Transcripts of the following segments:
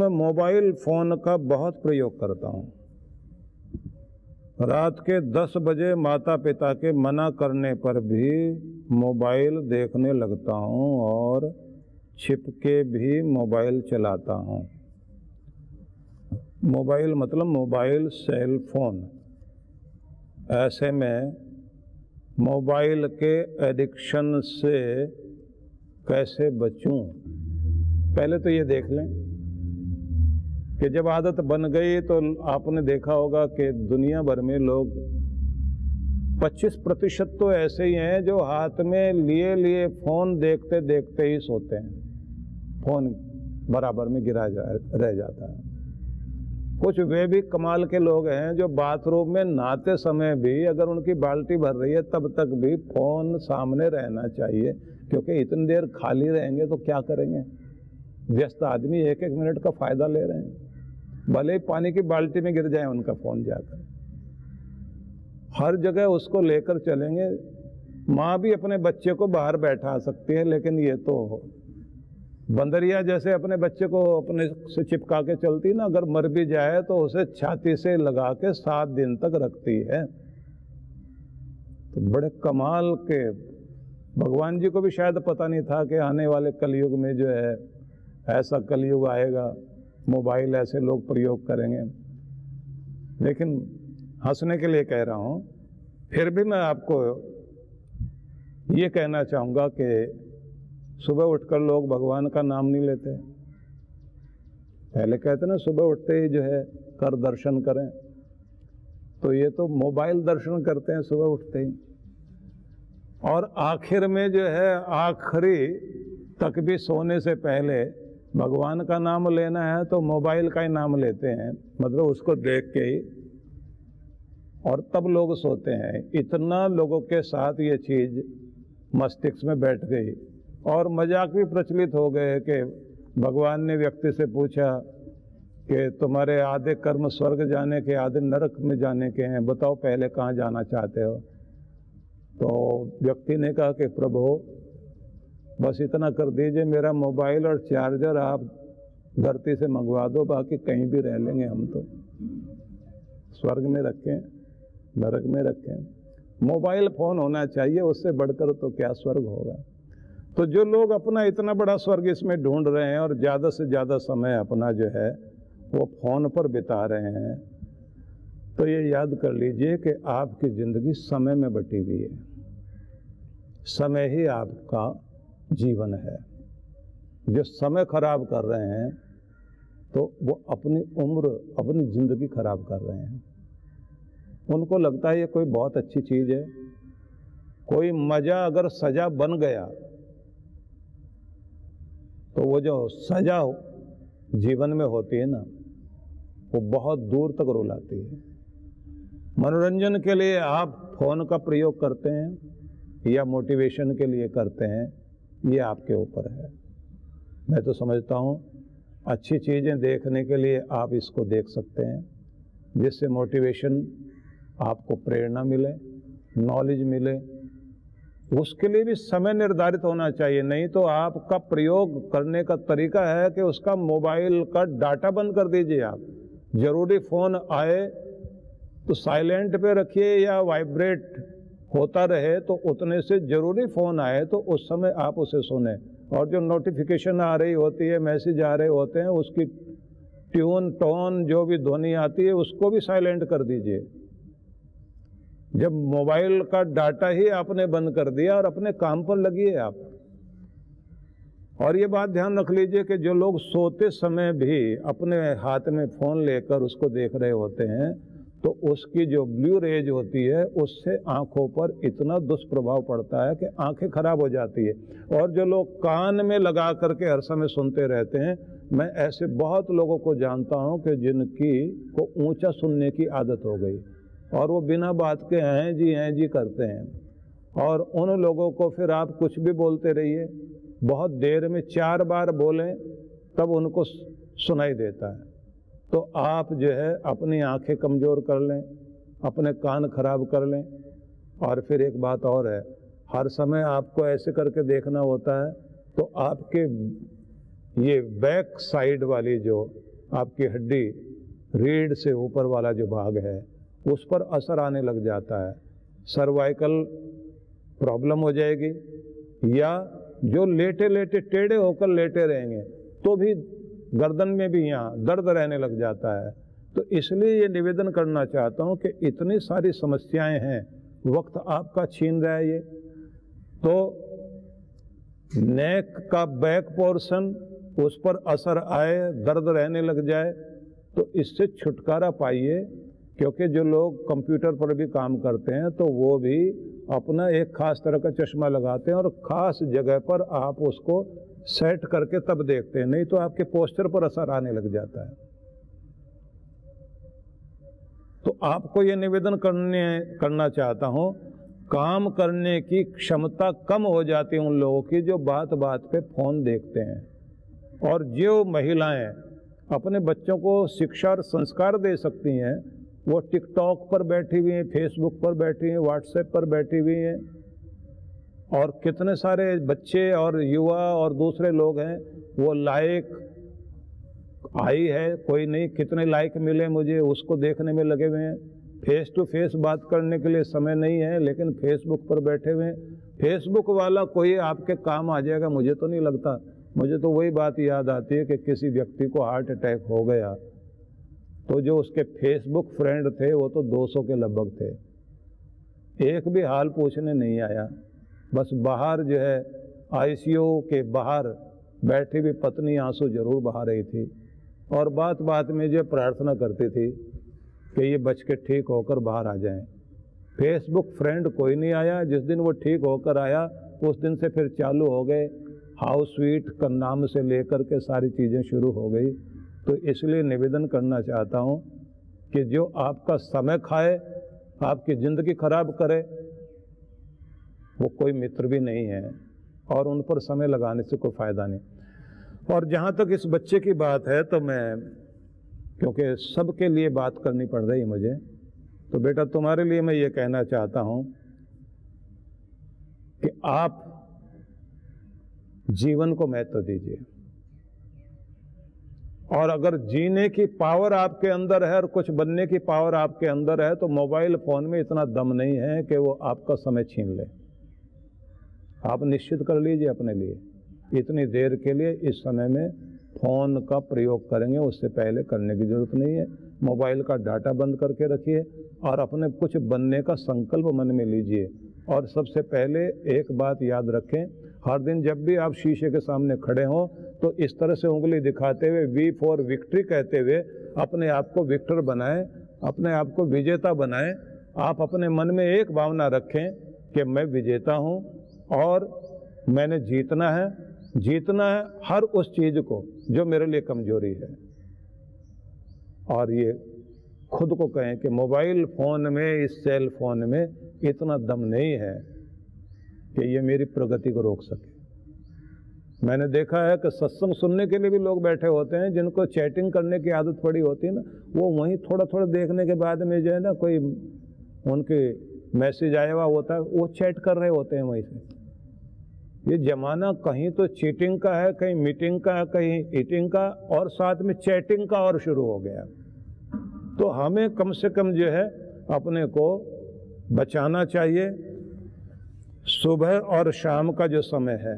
मैं mobile phone का बहुत प्रयोग करता हूँ। रात के 10 बजे माता पिता के मना करने पर भी मोबाइल देखने लगता हूँ और छिपके भी मोबाइल चलाता हूँ। मोबाइल मतलब मोबाइल सेल फोन। ऐसे में मोबाइल के एडिक्शन से कैसे बचूं? पहले तो ये देख लें कि जब आदत बन गई तो आपने देखा होगा कि दुनिया भर में लोग 25% तो ऐसे ही हैं जो हाथ में लिए लिए फ़ोन देखते देखते ही सोते हैं। फ़ोन बराबर में गिरा रह जाता है। कुछ वे भी कमाल के लोग हैं जो बाथरूम में नहाते समय भी अगर उनकी बाल्टी भर रही है तब तक भी फ़ोन सामने रहना चाहिए, क्योंकि इतनी देर खाली रहेंगे तो क्या करेंगे। व्यस्त आदमी एक एक मिनट का फ़ायदा ले रहे हैं, भले ही पानी की बाल्टी में गिर जाए उनका फ़ोन जाकर। हर जगह उसको लेकर चलेंगे। माँ भी अपने बच्चे को बाहर बैठा सकती है, लेकिन ये तो बंदरिया जैसे अपने बच्चे को अपने से चिपका के चलती ना, अगर मर भी जाए तो उसे छाती से लगा के 7 दिन तक रखती है। तो बड़े कमाल के, भगवान जी को भी शायद पता नहीं था कि आने वाले कलयुग में जो है ऐसा कलयुग आएगा, मोबाइल ऐसे लोग प्रयोग करेंगे। लेकिन हंसने के लिए कह रहा हूँ, फिर भी मैं आपको ये कहना चाहूँगा कि सुबह उठकर लोग भगवान का नाम नहीं लेते। पहले कहते ना सुबह उठते ही जो है कर दर्शन करें, तो ये तो मोबाइल दर्शन करते हैं सुबह उठते ही। और आखिर में जो है आखिरी तक भी सोने से पहले भगवान का नाम लेना है तो मोबाइल का ही नाम लेते हैं, मतलब उसको देख के ही, और तब लोग सोते हैं। इतना लोगों के साथ ये चीज़ मस्तिष्क में बैठ गई और मजाक भी प्रचलित हो गए कि भगवान ने व्यक्ति से पूछा कि तुम्हारे आधे कर्म स्वर्ग जाने के, आधे नरक में जाने के हैं, बताओ पहले कहाँ जाना चाहते हो। तो व्यक्ति ने कहा कि प्रभु बस इतना कर दीजिए, मेरा मोबाइल और चार्जर आप धरती से मंगवा दो, बाकी कहीं भी रह लेंगे हम तो। स्वर्ग में रखें, नरक में रखें, मोबाइल फ़ोन होना चाहिए, उससे बढ़कर तो क्या स्वर्ग होगा। तो जो लोग अपना इतना बड़ा स्वर्ग इसमें ढूंढ रहे हैं और ज़्यादा से ज़्यादा समय अपना जो है वो फ़ोन पर बिता रहे हैं, तो ये याद कर लीजिए कि आपकी ज़िंदगी समय में बटी हुई है। समय ही आपका जीवन है। जो समय खराब कर रहे हैं तो वो अपनी उम्र, अपनी ज़िंदगी खराब कर रहे हैं। उनको लगता है ये कोई बहुत अच्छी चीज़ है। कोई मज़ा अगर सज़ा बन गया तो वो जो सज़ा जीवन में होती है ना, वो बहुत दूर तक रुलाती है। मनोरंजन के लिए आप फ़ोन का प्रयोग करते हैं या मोटिवेशन के लिए करते हैं, ये आपके ऊपर है। मैं तो समझता हूँ अच्छी चीज़ें देखने के लिए आप इसको देख सकते हैं, जिससे मोटिवेशन, आपको प्रेरणा मिले, नॉलेज मिले। उसके लिए भी समय निर्धारित होना चाहिए, नहीं तो आपका प्रयोग करने का तरीका है कि उसका मोबाइल का डाटा बंद कर दीजिए। आप ज़रूरी फ़ोन आए तो साइलेंट पे रखिए या वाइब्रेट होता रहे, तो उतने से ज़रूरी फ़ोन आए तो उस समय आप उसे सुने। और जो नोटिफिकेशन आ रही होती है, मैसेज आ रहे होते हैं, उसकी ट्यून, टोन, जो भी ध्वनि आती है उसको भी साइलेंट कर दीजिए। जब मोबाइल का डाटा ही आपने बंद कर दिया और अपने काम पर लगिए आप। और ये बात ध्यान रख लीजिए कि जो लोग सोते समय भी अपने हाथ में फ़ोन लेकर उसको देख रहे होते हैं, तो उसकी जो ब्लू रेज होती है उससे आँखों पर इतना दुष्प्रभाव पड़ता है कि आँखें खराब हो जाती है। और जो लोग कान में लगा करके हर समय सुनते रहते हैं, मैं ऐसे बहुत लोगों को जानता हूँ कि जिनकी को ऊंचा सुनने की आदत हो गई और वो बिना बात के हैं जी करते हैं। और उन लोगों को फिर आप कुछ भी बोलते रहिए, बहुत देर में 4 बार बोलें तब उनको सुनाई देता है। तो आप जो है अपनी आंखें कमज़ोर कर लें, अपने कान खराब कर लें। और फिर एक बात और है, हर समय आपको ऐसे करके देखना होता है तो आपके ये बैक साइड वाली जो आपकी हड्डी, रीढ़ से ऊपर वाला जो भाग है उस पर असर आने लग जाता है, सर्वाइकल प्रॉब्लम हो जाएगी, या जो लेटे लेटे टेढ़े होकर लेटे रहेंगे तो भी गर्दन में भी यहाँ दर्द रहने लग जाता है। तो इसलिए ये निवेदन करना चाहता हूँ कि इतनी सारी समस्याएं हैं, वक्त आपका छीन रहा है ये। तो नेक का बैक पोर्शन, उस पर असर आए, दर्द रहने लग जाए, तो इससे छुटकारा पाइए। क्योंकि जो लोग कंप्यूटर पर भी काम करते हैं तो वो भी अपना एक खास तरह का चश्मा लगाते हैं और ख़ास जगह पर आप उसको सेट करके तब देखते हैं, नहीं तो आपके पोस्चर पर असर आने लग जाता है। तो आपको ये निवेदन करना चाहता हूँ, काम करने की क्षमता कम हो जाती है उन लोगों की जो बात बात पे फ़ोन देखते हैं। और जो महिलाएं अपने बच्चों को शिक्षा और संस्कार दे सकती हैं, वो टिकटॉक पर बैठी हुई हैं, फेसबुक पर बैठी हैं, व्हाट्सएप पर बैठी हुई हैं, और कितने सारे बच्चे और युवा और दूसरे लोग हैं, वो लाइक आई है कोई नहीं, कितने लाइक मिले मुझे, उसको देखने में लगे हुए हैं। फेस टू फेस बात करने के लिए समय नहीं है, लेकिन फेसबुक पर बैठे हुए हैं। फेसबुक वाला कोई आपके काम आ जाएगा मुझे तो नहीं लगता। मुझे तो वही बात याद आती है कि किसी व्यक्ति को हार्ट अटैक हो गया तो जो उसके फेसबुक फ्रेंड थे वो तो 200 के लगभग थे, एक भी हाल पूछने नहीं आया। बस बाहर जो है आईसीयू के बाहर बैठी हुई पत्नी आंसू जरूर बहा रही थी और बात बात में जो प्रार्थना करती थी कि ये बच के ठीक होकर बाहर आ जाएं। फेसबुक फ्रेंड कोई नहीं आया। जिस दिन वो ठीक होकर आया उस दिन से फिर चालू हो गए, हाउस स्वीट का नाम से लेकर के सारी चीज़ें शुरू हो गई। तो इसलिए निवेदन करना चाहता हूँ कि जो आपका समय खाए, आपकी ज़िंदगी खराब करे, वो कोई मित्र भी नहीं है और उन पर समय लगाने से कोई फ़ायदा नहीं। और जहाँ तक इस बच्चे की बात है तो मैं, क्योंकि सबके लिए बात करनी पड़ रही है मुझे, तो बेटा तुम्हारे लिए मैं ये कहना चाहता हूँ कि आप जीवन को महत्व दीजिए, और अगर जीने की पावर आपके अंदर है और कुछ बनने की पावर आपके अंदर है तो मोबाइल फ़ोन में इतना दम नहीं है कि वो आपका समय छीन ले। आप निश्चित कर लीजिए अपने लिए, इतनी देर के लिए इस समय में फ़ोन का प्रयोग करेंगे, उससे पहले करने की ज़रूरत नहीं है। मोबाइल का डाटा बंद करके रखिए और अपने कुछ बनने का संकल्प मन में लीजिए। और सबसे पहले एक बात याद रखें, हर दिन जब भी आप शीशे के सामने खड़े हों तो इस तरह से उंगली दिखाते हुए वी फॉर विक्ट्री कहते हुए अपने आप को विक्टर बनाएं, अपने आप को विजेता बनाएं। आप अपने मन में एक भावना रखें कि मैं विजेता हूं और मैंने जीतना है हर उस चीज़ को जो मेरे लिए कमजोरी है। और ये खुद को कहें कि मोबाइल फ़ोन में, इस सेल फ़ोन में इतना दम नहीं है कि ये मेरी प्रगति को रोक सके। मैंने देखा है कि सत्संग सुनने के लिए भी लोग बैठे होते हैं जिनको चैटिंग करने की आदत पड़ी होती है ना, वो वहीं थोड़ा थोड़ा देखने के बाद में जो है ना कोई उनके मैसेज आया हुआ होता है, वो चैट कर रहे होते हैं वहीं से। ये ज़माना कहीं तो चीटिंग का है, कहीं मीटिंग का है, कहीं ईटिंग का, और साथ में चैटिंग का और शुरू हो गया। तो हमें कम से कम जो है अपने को बचाना चाहिए। सुबह और शाम का जो समय है,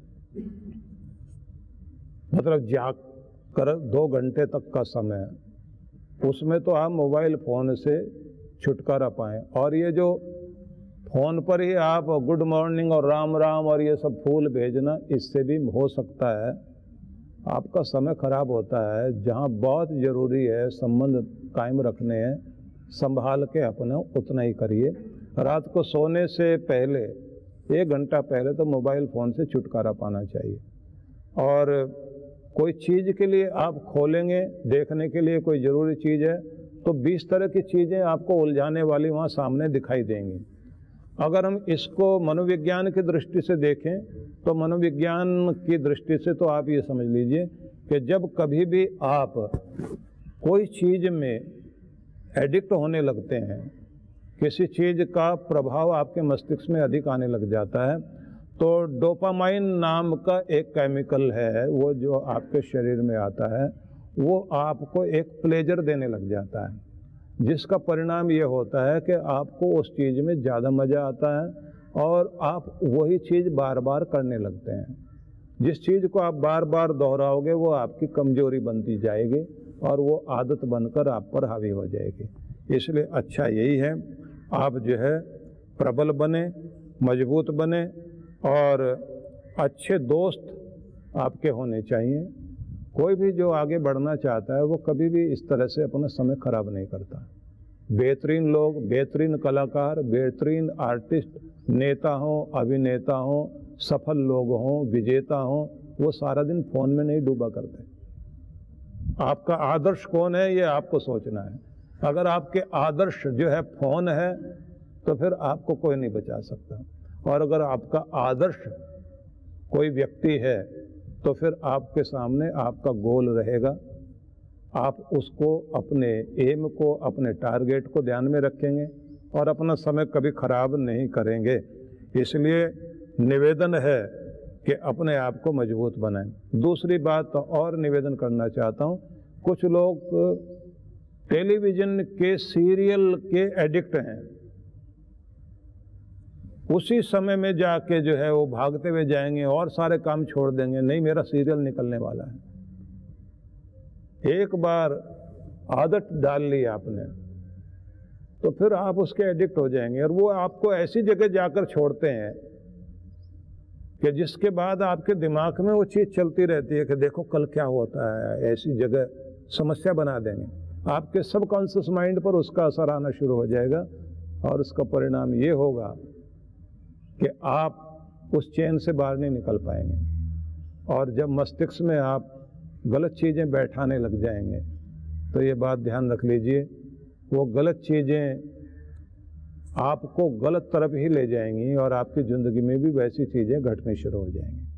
मतलब जाग कर 2 घंटे तक का समय, उसमें तो आप मोबाइल फ़ोन से छुटकारा पाएं। और ये जो फ़ोन पर ही आप गुड मॉर्निंग और राम राम और ये सब फूल भेजना, इससे भी हो सकता है आपका समय खराब होता है। जहाँ बहुत ज़रूरी है संबंध कायम रखने हैं, संभाल के अपना उतना ही करिए। रात को सोने से पहले 1 घंटा पहले तो मोबाइल फ़ोन से छुटकारा पाना चाहिए। और कोई चीज़ के लिए आप खोलेंगे, देखने के लिए कोई ज़रूरी चीज़ है, तो 20 तरह की चीज़ें आपको उलझाने वाली वहाँ सामने दिखाई देंगी। अगर हम इसको मनोविज्ञान की दृष्टि से देखें तो मनोविज्ञान की दृष्टि से तो आप ये समझ लीजिए कि जब कभी भी आप कोई चीज़ में एडिक्ट होने लगते हैं, किसी चीज़ का प्रभाव आपके मस्तिष्क में अधिक आने लग जाता है, तो डोपामाइन नाम का एक केमिकल है वो जो आपके शरीर में आता है, वो आपको एक प्लेजर देने लग जाता है, जिसका परिणाम ये होता है कि आपको उस चीज़ में ज़्यादा मज़ा आता है और आप वही चीज़ बार बार करने लगते हैं। जिस चीज़ को आप बार बार दोहराओगे वो आपकी कमजोरी बनती जाएगी और वो आदत बनकर आप पर हावी हो जाएगी। इसलिए अच्छा यही है आप जो है प्रबल बने, मजबूत बने और अच्छे दोस्त आपके होने चाहिए। कोई भी जो आगे बढ़ना चाहता है वो कभी भी इस तरह से अपना समय खराब नहीं करता। बेहतरीन लोग, बेहतरीन कलाकार, बेहतरीन आर्टिस्ट, नेता हों, अभिनेता हों, सफल लोग हों, विजेता हों, वो सारा दिन फ़ोन में नहीं डूबा करते। आपका आदर्श कौन है ये आपको सोचना है। अगर आपके आदर्श जो है फ़ोन है तो फिर आपको कोई नहीं बचा सकता, और अगर आपका आदर्श कोई व्यक्ति है तो फिर आपके सामने आपका गोल रहेगा। आप उसको, अपने एम को, अपने टारगेट को ध्यान में रखेंगे और अपना समय कभी खराब नहीं करेंगे। इसलिए निवेदन है कि अपने आप को मजबूत बनाएं। दूसरी बात और निवेदन करना चाहता हूँ, कुछ लोग टेलीविज़न के सीरियल के एडिक्ट हैं। उसी समय में जाके जो है वो भागते हुए जाएंगे और सारे काम छोड़ देंगे, नहीं मेरा सीरियल निकलने वाला है। एक बार आदत डाल ली आपने तो फिर आप उसके एडिक्ट हो जाएंगे, और वो आपको ऐसी जगह जाकर छोड़ते हैं कि जिसके बाद आपके दिमाग में वो चीज़ चलती रहती है कि देखो कल क्या होता है। ऐसी जगह समस्या बना देंगे, आपके सबकॉन्शियस माइंड पर उसका असर आना शुरू हो जाएगा और उसका परिणाम ये होगा कि आप उस चैन से बाहर नहीं निकल पाएंगे। और जब मस्तिष्क में आप गलत चीज़ें बैठाने लग जाएंगे तो ये बात ध्यान रख लीजिए, वो गलत चीज़ें आपको गलत तरफ ही ले जाएंगी और आपकी ज़िंदगी में भी वैसी चीज़ें घटनी शुरू हो जाएंगी।